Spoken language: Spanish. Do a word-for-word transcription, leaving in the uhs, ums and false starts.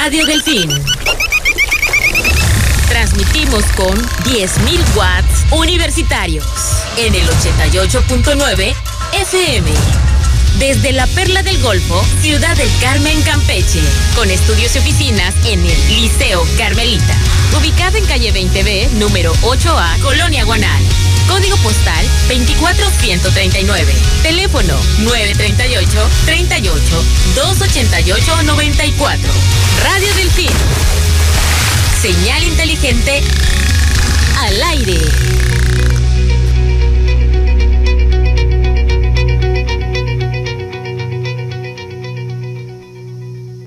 Radio Delfín. Transmitimos con diez mil watts universitarios en el ochenta y ocho punto nueve F M. Desde la Perla del Golfo, Ciudad del Carmen, Campeche, con estudios y oficinas en el Liceo Carmelita, ubicado en calle veinte B, número ocho A, Colonia Guanal. Código postal veinticuatro ciento treinta y nueve. Teléfono nueve treinta y ocho, treinta y ocho, doscientos ochenta y ocho, noventa y cuatro. Radio Delfín. Señal inteligente al aire.